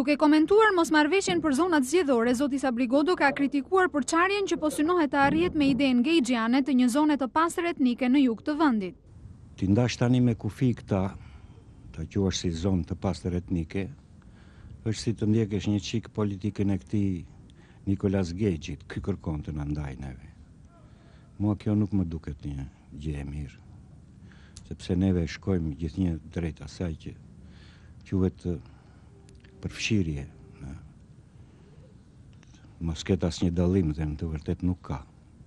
Duke komentuar mosmarrëveshjen për zonat zgjedhore, zoti Sabri Godo ka kritikuar përçarjen që po synohet të arrihet me idenë gejgjiane të një zone të pastër etnike në jug të vendit. Ti ndash tani me kufi këta, ta quash si zonë të pastër etnike, është si të ndjekësh një çik politikën e këtij Nikolas Gejgjit, ky kërkon të na ndaj neve. Mua kjo nuk më duket një gjë e mirë, sepse neve shkojmë gjithnjë drejt asaj që quhet përfshirje. Mos ketë asnjë dallim dhe në të vërtet nuk ka.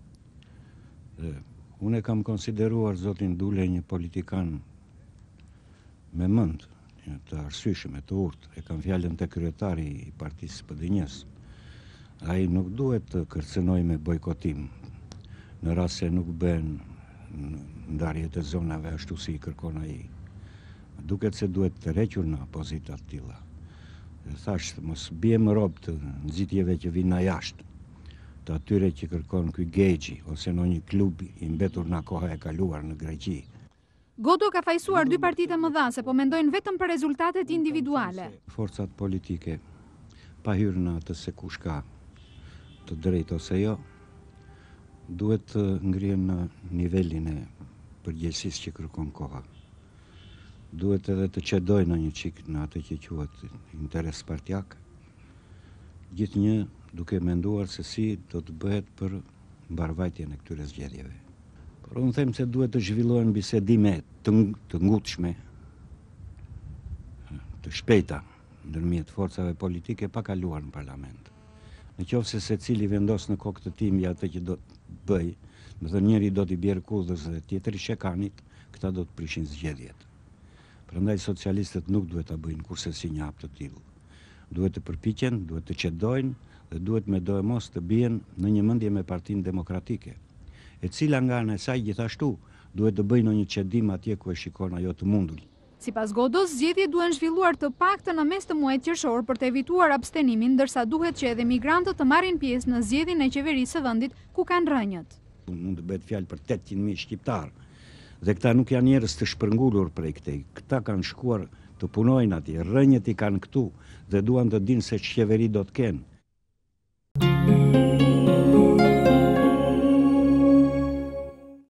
Unë e kam konsideruar zotin Dule një politikan me mend, të arsyeshëm, të urtë. E kam fjalën te kryetari i Partisë PD-s. Ai nuk duhet të kërcënoj me bojkotim në rast se nuk bën ndarje të zonave ashtu si i kërkon ai. Duket se duhet të rrequr në pozita të tilla. Thash, mos bjem rob të nxitjeve që vinë nga jashtë, të atyre që kërkon ky Gejgji ose në një klub i mbetur nga koha e kaluar në Greqi. Godo ka fajsuar dy partitë më dha se po mendojnë vetëm për rezultatet individuale. Forcat politike, pa hyrë në atë se kush ka të drejtë ose jo, duhet të ngrihen në nivelin e përgjegjësisë që kërkon koha. Duhet edhe të qedojnë në një çik në atë që quhet interes partjak, gjithnjë duke menduar se si do të bëhet për mbarvajtjen e këtyre zgjedhjeve. Por unë them se duhet të zhvillohen bisedime të ngutshme, të shpejta ndërmjet forcave politike pa kaluar në parlament. Në qoftë se secili vendos në kokë të tij atë që do të bëj, do të njëri do t'i bjerë kudhës dhe tjetri shekanit, këta do të prishin zgjedhjet. Prandaj socialistët nuk duhet ta bëjnë kurse si një hap të tillë. Duhet të përpiqen, duhet të qedojnë dhe duhet me do e mos të bien në një mendje me Partinë Demokratike, e cila nga ana e saj gjithashtu duhet të bëjnë një qedim atje ku e shikon ajo të mundur. Sipas Godos, zgjedhjet duhen zhvilluar të paktën në mes të muajit qershor për të evituar abstenimin, ndërsa duhet që edhe migrantët të marrin pjesë në zgjedhjen e qeverisë së vendit ku kanë rënjët. Mund të bëhet fjalë për 800.000 shqiptar. Dhe këta nuk janë njerëz të shpërngulur prej këtej. Këta kanë shkuar të punojnë atje, rënjët i kanë këtu dhe duan të dinë se ç'qeveri do të kenë.